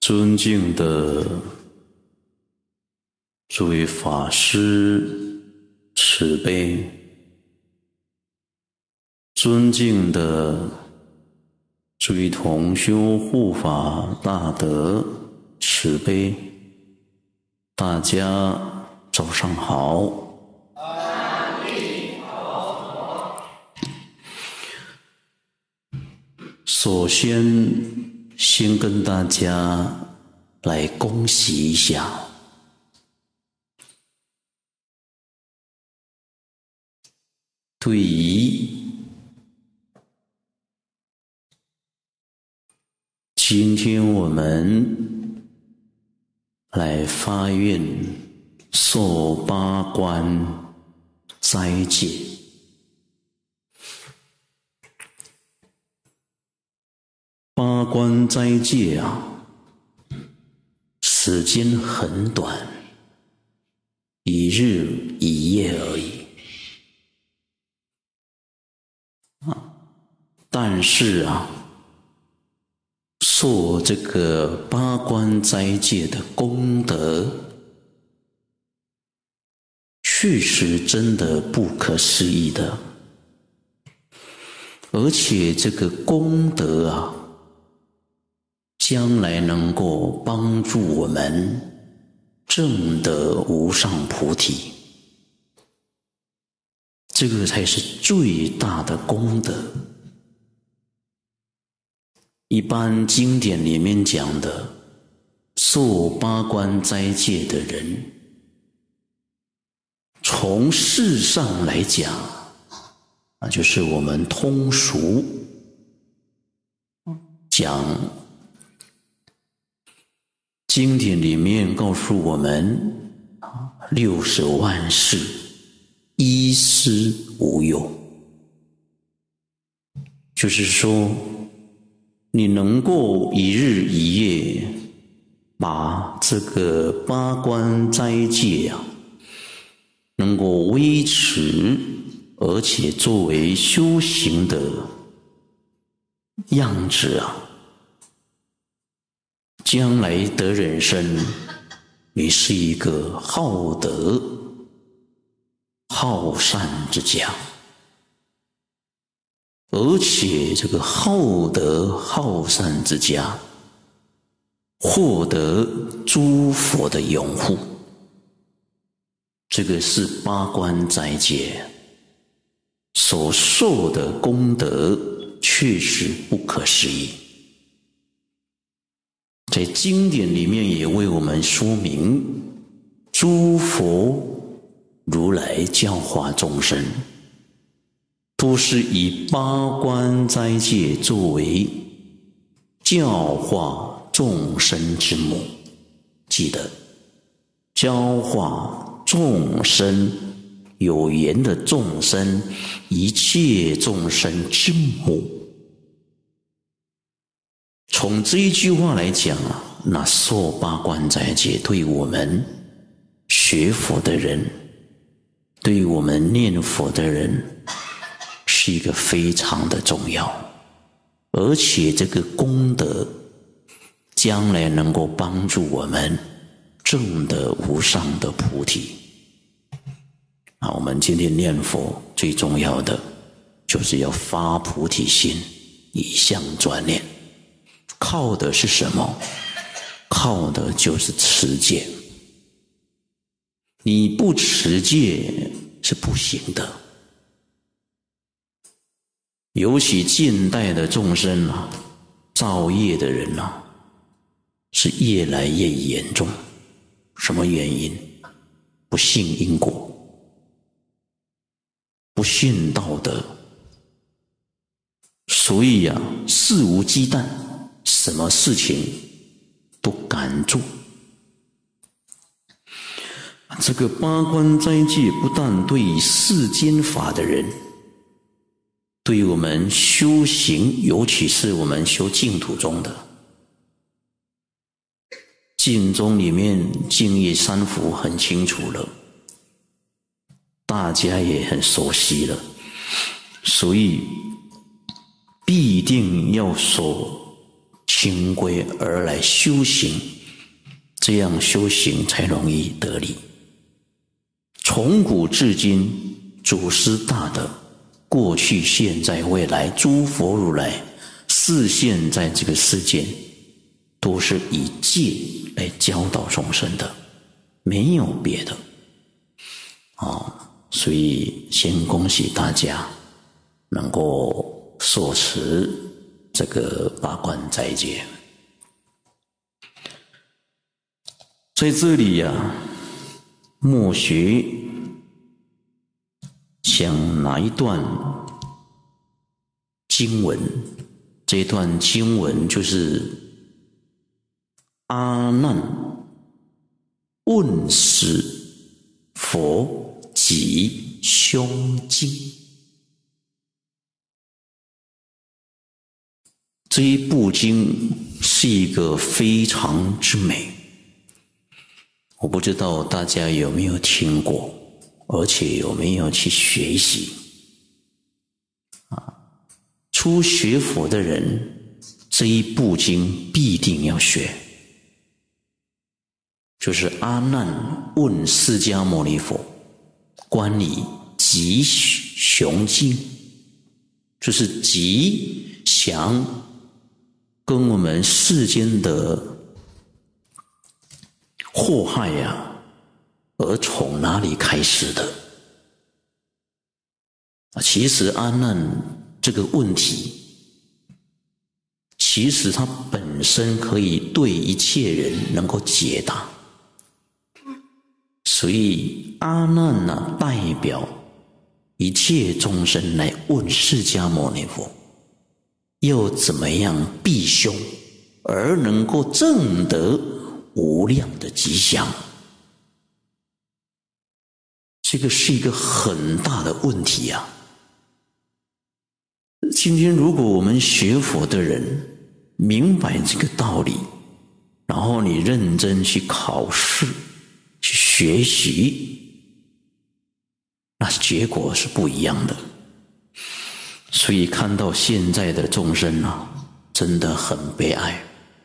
尊敬的诸位法师慈悲，尊敬的诸位同修护法大德慈悲，大家早上好。首先跟大家来恭喜一下，对于今天我们来发愿受八关斋戒，八关斋戒啊，时间很短，一日一夜而已但是啊，受这个八关斋戒的功德，确实真的不可思议的，而且这个功德啊，将来能够帮助我们证得无上菩提，这个才是最大的功德。一般经典里面讲的，受八关斋戒的人，从事上来讲，就是我们通俗讲，经典里面告诉我们，60万世依师无忧，就是说你能够一日一夜把这个八关斋戒啊，能够维持，而且作为修行的样子啊，将来得人生，你是一个好德好善之家，而且这个好德好善之家，获得诸佛的拥护，这个是八关斋戒所受的功德，确实不可思议。在经典里面也为我们说明，诸佛如来教化众生，都是以八关斋戒作为教化众生之母。记得，教化众生，有缘的众生，一切众生之母。从这一句话来讲啊，那受八关斋戒对我们学佛的人，对我们念佛的人，是一个非常的重要，而且这个功德将来能够帮助我们证得无上的菩提。我们今天念佛最重要的就是要发菩提心，以相转念。靠的是什么？靠的就是持戒。你不持戒是不行的。尤其近代的众生啊，造业的人啊，是越来越严重。什么原因？不信因果，不信道德，所以啊，肆无忌惮，什么事情都敢做。这个八关斋戒不但对于世间法的人，对于我们修行，尤其是我们修净土宗的，净宗里面净业三福很清楚了，大家也很熟悉了，所以必定要守清规而来修行，这样修行才容易得力。从古至今，祖师大德，过去、现在、未来，诸佛如来示现在这个世间，都是以戒来教导众生的，没有别的。所以先恭喜大家能够受持这个八关斋戒。在这里默学想拿一段经文，这段经文就是阿难问世佛及凶经。这一部经是一个非常之美，我不知道大家有没有听过，而且有没有去学习。初学佛的人，这一部经必定要学，就是阿难问释迦牟尼佛观理吉凶经，就是吉祥跟我们世间的祸害而从哪里开始的？其实阿难这个问题，其实它本身可以对一切人能够解答。所以阿难代表一切众生来问释迦牟尼佛，要怎么样避凶，而能够证得无量的吉祥。这个是一个很大的问题今天如果我们学佛的人明白这个道理，然后你认真去考试去学习，那结果是不一样的。所以看到现在的众生真的很悲哀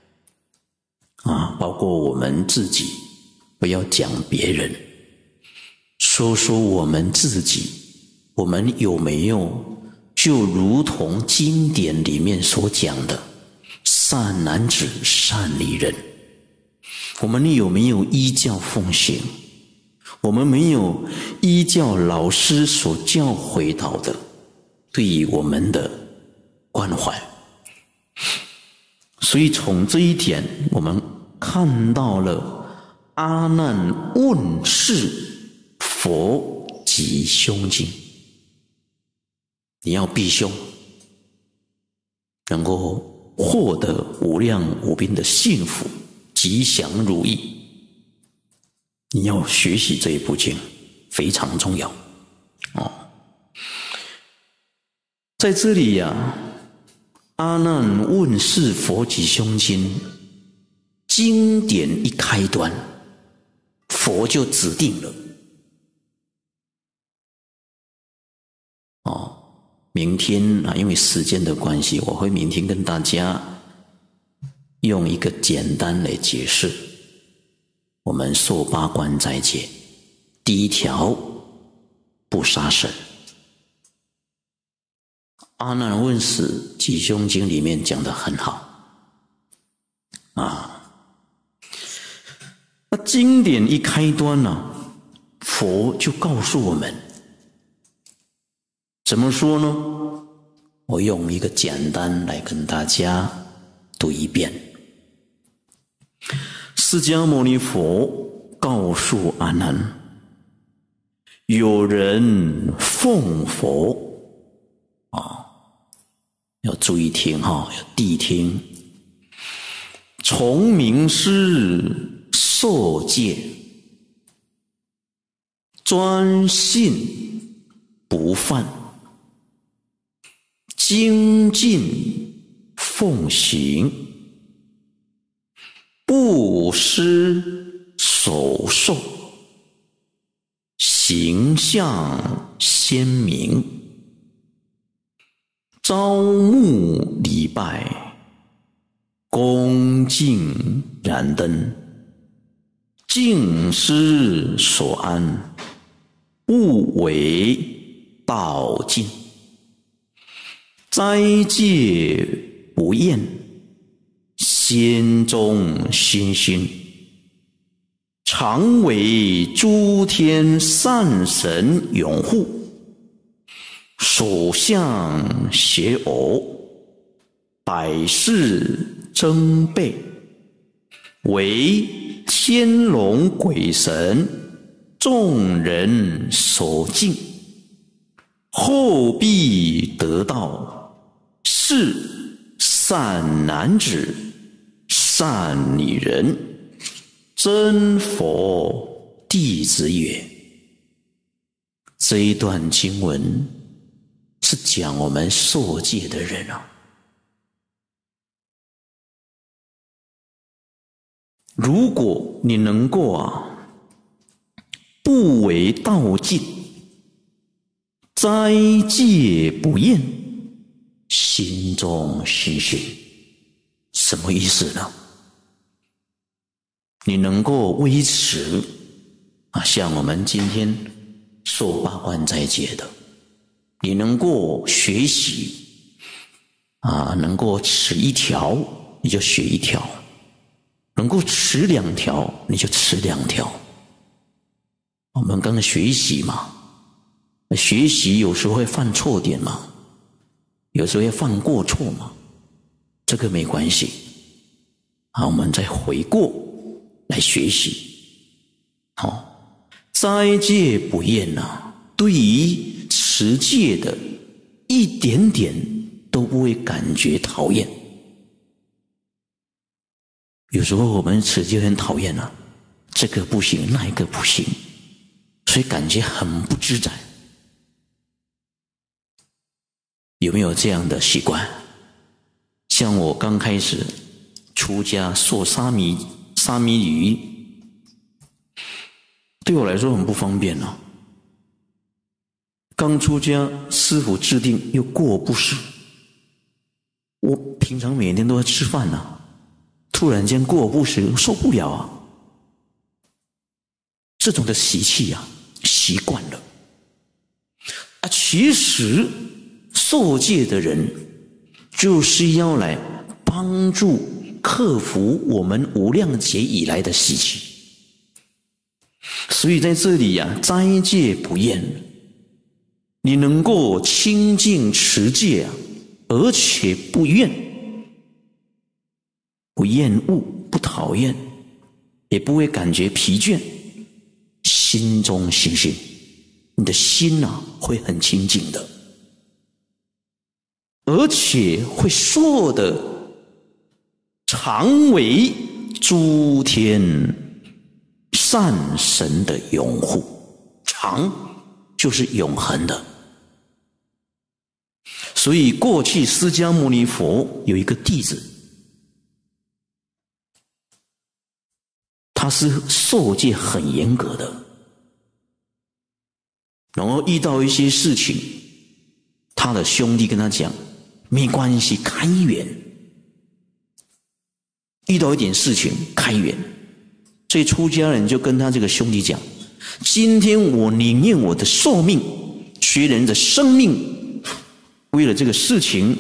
包括我们自己，不要讲别人，说说我们自己，我们有没有就如同经典里面所讲的善男子善女人，我们有没有依教奉行？我们没有依教老师所教诲到的对于我们的关怀。所以从这一点我们看到了阿难问世佛及凶经。你要避凶，能够获得无量无边的幸福吉祥如意，你要学习这一部经非常重要在这里阿难问世佛及凶经，经典一开端，佛就指定了明天因为时间的关系，我会明天跟大家用一个简单来解释我们受八关斋戒。第一条，不杀生。阿难问世及凶经里面讲得很好那经典一开端佛就告诉我们怎么说呢？我用一个简单来跟大家读一遍。释迦牟尼佛告诉阿难，有人奉佛要注意听要谛听，从名师受戒，专信不犯，精进奉行，不失守受，形象鲜明，朝暮礼拜，恭恭敬燃灯，敬师所安，勿为道尽。斋戒不厌，心中心心，常为诸天善神拥护，所向邪偶，百世争备，为天龙鬼神众人所敬，后必得道，是善男子善女人，真佛弟子也。这一段经文是讲我们受戒的人啊，如果你能够不为道尽，斋戒不厌，心中心心，什么意思呢？你能够维持像我们今天受八关斋戒的，你能够学习能够持一条你就学一条，能够持2条你就持2条。我们刚刚学习嘛，学习有时候会犯错点嘛，有时候会犯过错嘛，这个没关系我们再回过来学习。斋戒不厌对于持戒的一点点都不会感觉讨厌。有时候我们持戒很讨厌这个不行那一个不行，所以感觉很不自在。有没有这样的习惯？像我刚开始出家受沙弥语，对我来说很不方便刚出家，师父制定又过不食，我平常每天都在吃饭突然间过不食，受不了这种的习气习惯了其实受戒的人就是要来帮助克服我们无量劫以来的习气。所以在这里斋戒不厌，你能够清净持戒而且不厌，不厌恶，不讨厌，也不会感觉疲倦，心中心心，你的心会很清净的，而且会受的常为诸天善神的拥护。常就是永恒的，所以过去释迦牟尼佛有一个弟子，他是受戒很严格的，然后遇到一些事情，他的兄弟跟他讲没关系，开源，遇到一点事情开源，所以出家人就跟他这个兄弟讲，今天我宁愿我的寿命学人的生命，为了这个事情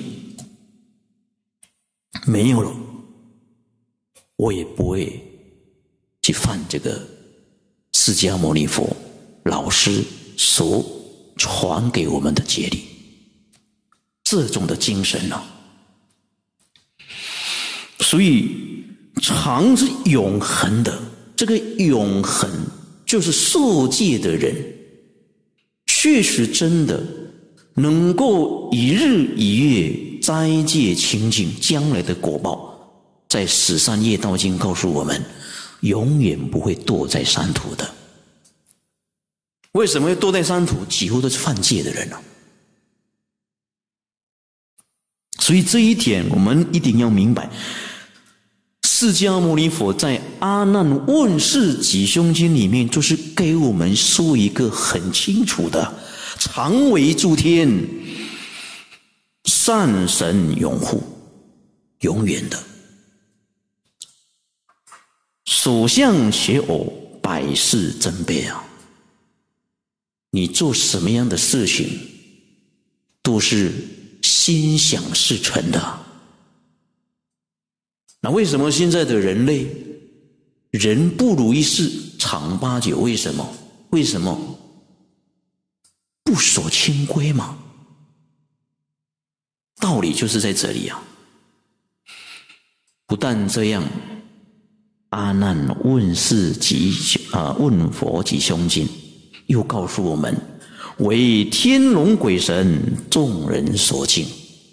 没有了，我也不会去犯这个释迦牟尼佛老师所传给我们的戒律。这种的精神所以常是永恒的，这个永恒就是受戒的人确实真的能够一日一月斋戒清净，将来的果报在《十善业道经》告诉我们，永远不会堕在山途的。为什么会堕在山途？几乎都是犯戒的人所以这一点我们一定要明白，释迦牟尼佛在《阿难问世吉凶经》里面就是给我们说一个很清楚的，常为诸天善神拥护，永远的。 所向且偶，百事争备啊！你做什么样的事情，都是心想事成的。那为什么现在的人类人不如意事常八九？为什么？为什么？不守清规嘛。道理就是在这里啊。不但这样，阿难问佛及凶经，又告诉我们，为天龙鬼神众人所敬。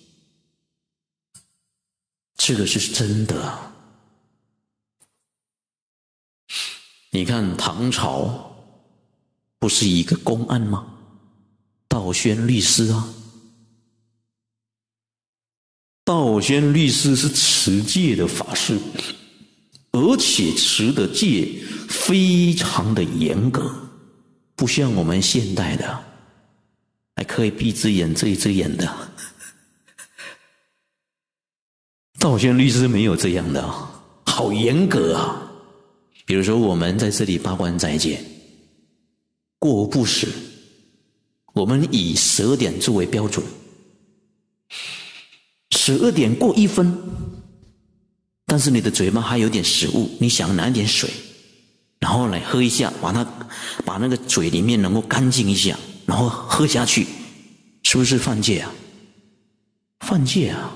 这个是真的啊。你看唐朝不是一个公案吗？道宣律师啊，道宣律师是持戒的法师，而且持的戒非常的严格，不像我们现代的还可以闭只眼遮一只眼的。道宣律师没有这样的，好严格啊。比如说我们在这里八关斋戒，过不食，我们以12点作为标准，12点过1分，但是你的嘴巴还有点食物，你想拿一点水，然后来喝一下，把那个嘴里面能够干净一下，然后喝下去，是不是犯戒啊？犯戒啊，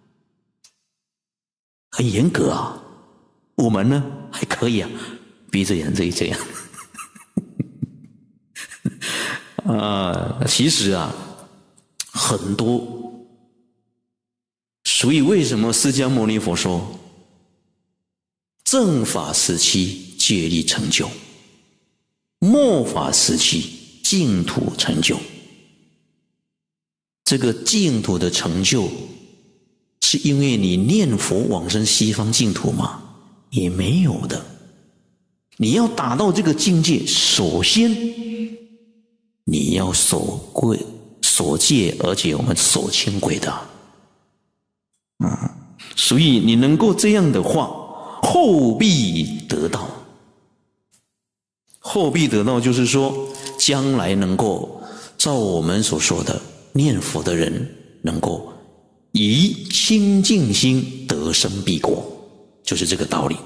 很严格啊。我们呢还可以啊，闭着眼这样。其实啊，很多。所以为什么释迦牟尼佛说，正法时期戒力成就，末法时期净土成就。这个净土的成就，是因为你念佛往生西方净土吗？也没有的。你要达到这个境界，首先你要守戒，而且我们守清规的。所以你能够这样的话，后必得到。后必得到就是说，将来能够照我们所说的，念佛的人能够以清净心得生彼国，就是这个道理。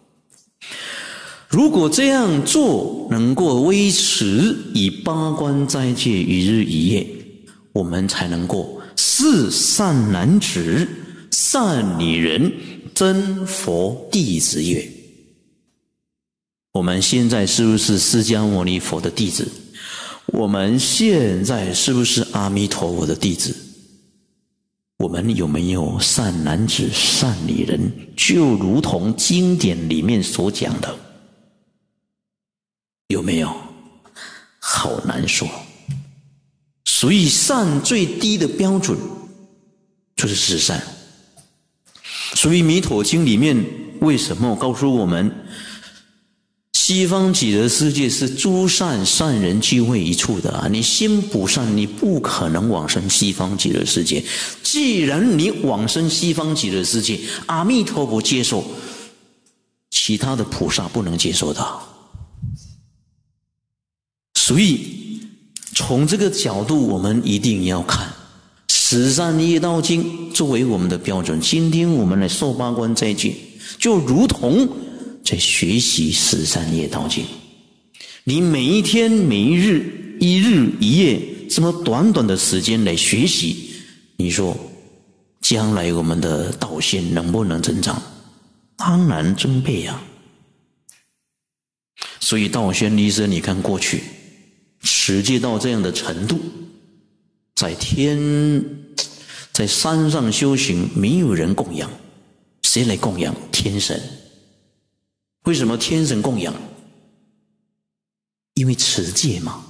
如果这样做能够维持以八关斋戒1日1夜，我们才能够是善男子、善女人、真佛弟子也。我们现在是不是释迦牟尼佛的弟子？我们现在是不是阿弥陀佛的弟子？我们有没有善男子、善女人？就如同经典里面所讲的，有没有？好难说。所以善最低的标准就是十善。所以弥陀经里面为什么告诉我们，西方极乐世界是诸善善人聚会一处的啊！你心不善，你不可能往生西方极乐世界。既然你往生西方极乐世界，阿弥陀佛接受，其他的菩萨不能接受的。所以从这个角度，我们一定要看十善业道经作为我们的标准。今天我们来受八关斋戒，就如同在学习十善业道经。你每一天每一日1日1夜这么短短的时间来学习，你说将来我们的道心能不能增长？当然增倍啊！所以道宣律师，你看过去持戒到这样的程度，在山上修行，没有人供养，谁来供养？天神。为什么天神供养？因为持戒嘛。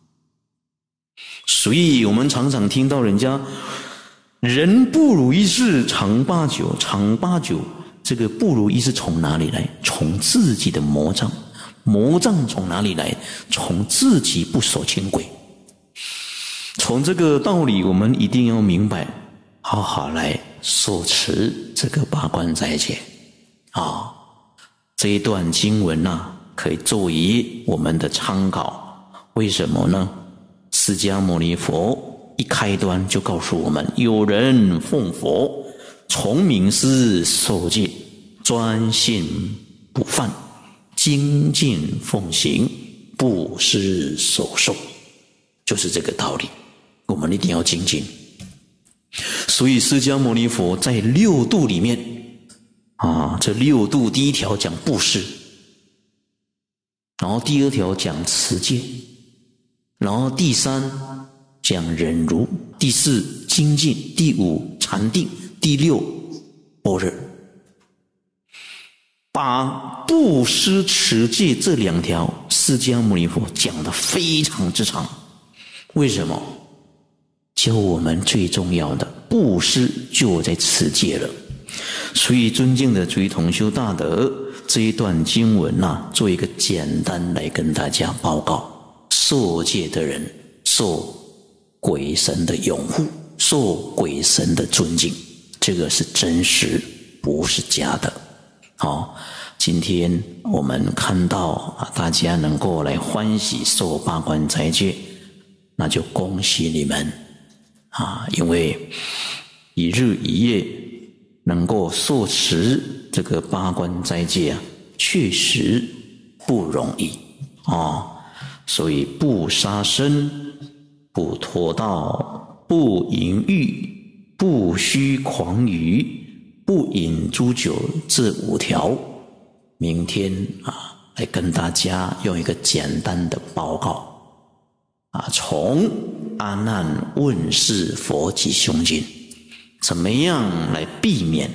所以我们常常听到人家人不如意事常八九，常八九，这个不如意是从哪里来？从自己的魔障。魔障从哪里来？从自己不守清规。从这个道理，我们一定要明白，好好来守持这个八关斋戒啊。 这一段经文可以作为我们的参考。为什么呢？释迦牟尼佛一开端就告诉我们，有人奉佛，从名师受戒，专信不犯，精进奉行，不失守受，就是这个道理。我们一定要精进。所以释迦牟尼佛在六度里面这六度第一条讲布施，然后第二条讲持戒，然后第三讲忍辱，第四精进，第五禅定，第六般若。把布施持戒这两条释迦牟尼佛讲得非常之长。为什么？教我们最重要的布施就在持戒了。所以尊敬的诸位同修大德，这一段经文做一个简单来跟大家报告。受戒的人受鬼神的拥护，受鬼神的尊敬，这个是真实，不是假的。今天我们看到大家能够来欢喜受八关斋戒，那就恭喜你们因为一日一夜能够受持这个八关斋戒确实不容易所以不杀生，不偷盗，不淫欲，不虚诳语，不饮诸酒，这5条，明天来跟大家用一个简单的报告从阿难问世佛及凶经，怎么样来避免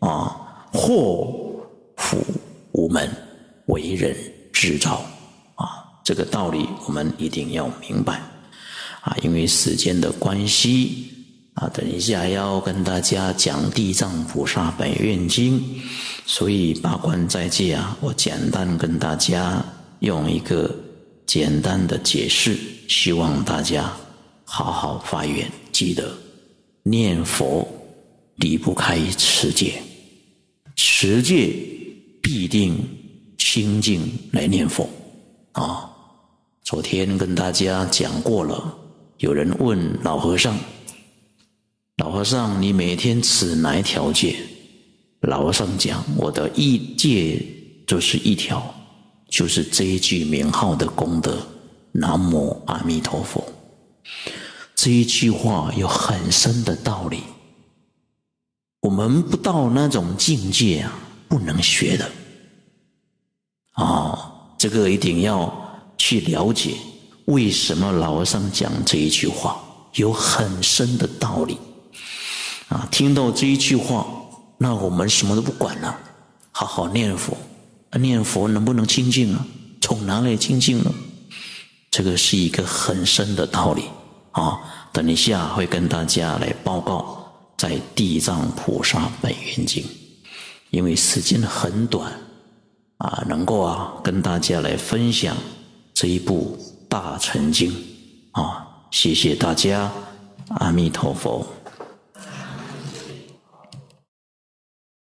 祸福无门，为人制造这个道理我们一定要明白因为时间的关系等一下要跟大家讲地藏菩萨本愿经，所以八关斋戒我简单跟大家用一个简单的解释，希望大家好好发愿。记得念佛离不开持戒，持戒必定清净来念佛昨天跟大家讲过了，有人问老和尚，老和尚你每天持哪一条戒？老和尚讲，我的一戒就是一条，就是这一句名号的功德，南无阿弥陀佛。这一句话有很深的道理，我们不到那种境界不能学的这个一定要去了解为什么老和尚讲这一句话，有很深的道理听到这一句话，那我们什么都不管了，好好念佛。念佛能不能清净从哪里清净呢？这个是一个很深的道理等一下会跟大家来报告在地藏菩萨本愿经。因为时间很短能够跟大家来分享这一部大乘经谢谢大家，阿弥陀佛。